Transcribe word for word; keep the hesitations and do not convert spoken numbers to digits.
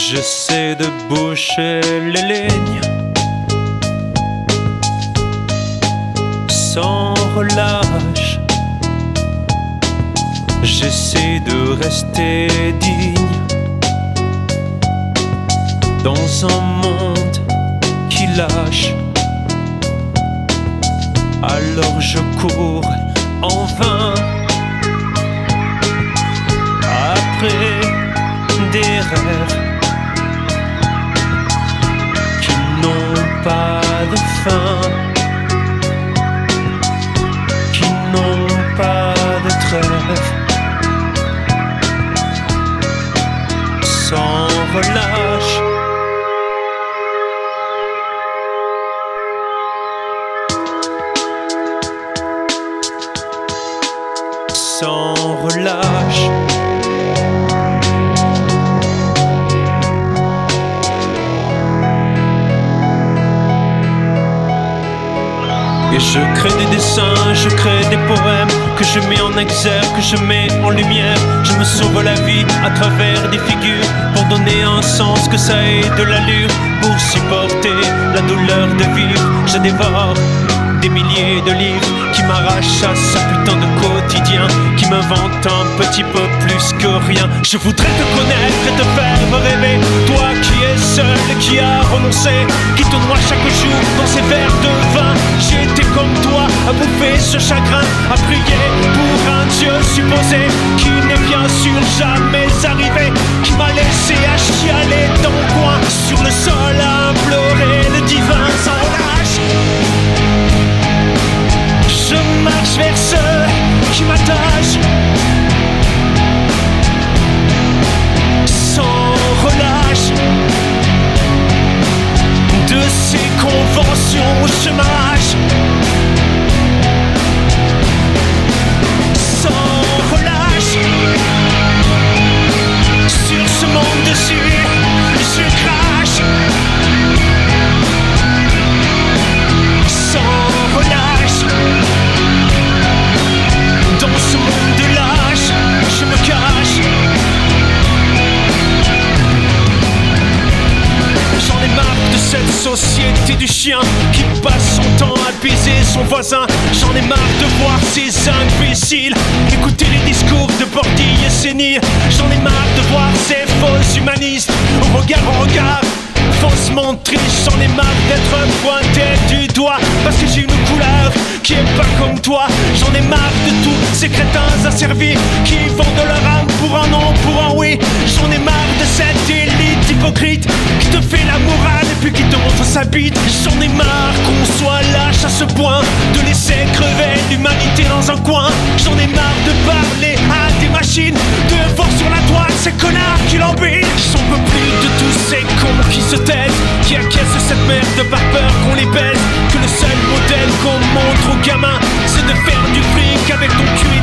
J'essaie de boucher les lignes sans relâche. J'essaie de rester digne dans un monde qui lâche. Alors je cours en vain après des rêves qui n'ont pas de fin, qui n'ont pas de trêve. Sans relâche, sans relâche. Et je crée des dessins, je crée des poèmes que je mets en exergue, que je mets en lumière. Je me sauve la vie à travers des figures pour donner un sens, que ça ait de l'allure, pour supporter la douleur de vivre. Je dévore des milliers de livres qui m'arrachent à ce putain de quotidien, qui m'invente un petit peu plus que rien. Je voudrais te connaître et te faire rêver, toi qui es seul et qui a renoncé, qui te noie chaque jour dans ses verres de vin. J'ai été comme toi à bouffer ce chagrin, à prier pour un Dieu supposé qui n'est bien sûr jamais arrivé, qui m'a laissé à chialer dans le coin sur le sol à implorer le divin sans relâche. Je marche vers ceux qui m'attachent sans relâche. De ces conventions je m'arrache sans relâche. Sur ce monde dessus je crache sans relâche. Dans ce monde de lâche, je me cache. J'en ai marre de cette société du chien qui passe son temps à baiser son voisin. J'en ai marre de voir ces imbéciles écouter les discours de bordilles séniles. J'en ai marre de voir ces faux humanistes au regard en regard faussement triste. J'en ai marre d'être pointé du doigt parce que j'ai une couleur qui est pas comme toi. J'en ai marre de tous ces crétins asservis qui vendent leur âme pour un non, pour un oui. J'en ai marre de cette élite hypocrite qui te fait la morale et puis qui te montre sa bite. J'en ai marre qu'on soit lâche à ce point de laisser crever l'humanité dans un coin. J'en ai marre de parler à des machines, de voir sur la toile ces connards qui l'embêtent. J'en peux plus de tous ces cons qui se taisent, qui acquiescent cette merde par peur qu'on les baise. Que le seul modèle qu'on montre aux gamins, c'est de faire du fric avec ton cul